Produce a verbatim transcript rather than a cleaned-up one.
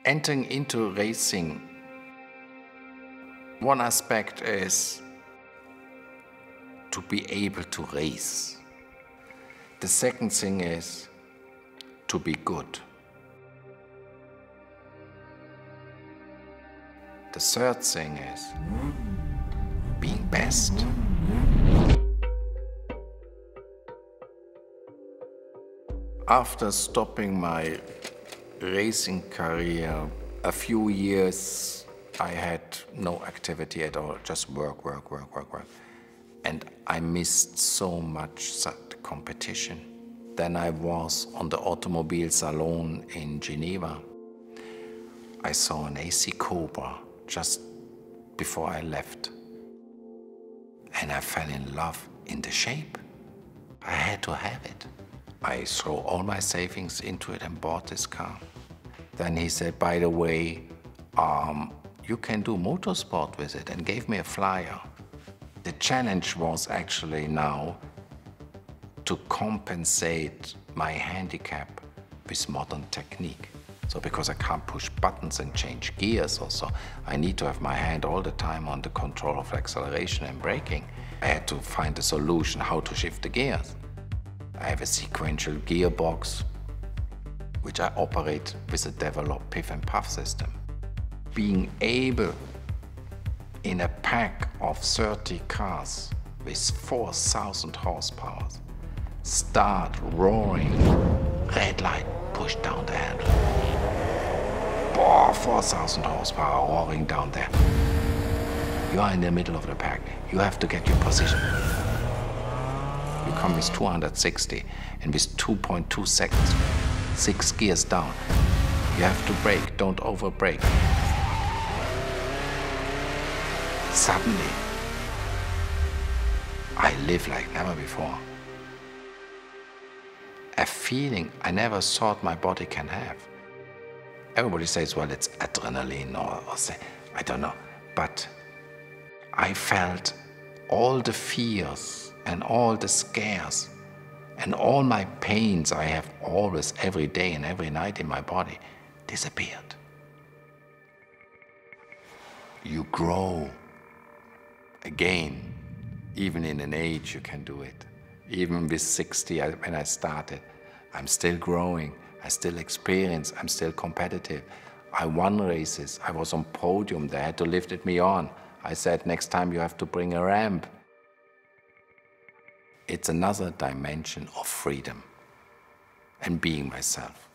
Entering into racing, one aspect is to be able to race. The second thing is to be good. The third thing is being best. After stopping my racing career, a few years I had no activity at all, just work, work, work, work, work. And I missed so much that competition. Then I was on the Automobile Salon in Geneva. I saw an A C Cobra just before I left. And I fell in love in the shape. I had to have it. I threw all my savings into it and bought this car. Then he said, by the way, um, you can do motorsport with it, and gave me a flyer. The challenge was actually now to compensate my handicap with modern technique. So because I can't push buttons and change gears also, I need to have my hand all the time on the control of acceleration and braking. I had to find a solution how to shift the gears. I have a sequential gearbox, which I operate with a developed P I F and P U F system. Being able, in a pack of thirty cars with four thousand horsepower, start roaring, red light, push down the handle. Boah, four thousand horsepower roaring down there. You are in the middle of the pack. You have to get your position. You come with two hundred sixty and with two point two seconds, six gears down. You have to brake, don't over brake. Suddenly, I live like never before. A feeling I never thought my body can have. Everybody says, well, it's adrenaline or, or say, I don't know. But I felt all the fears and all the scares and all my pains I have always, every day and every night in my body, disappeared. You grow again. Even in an age you can do it. Even with sixty, I, when I started, I'm still growing, I still experience, I'm still competitive. I won races, I was on podium, they had to lift me on. I said, next time you have to bring a ramp. It's another dimension of freedom and being myself.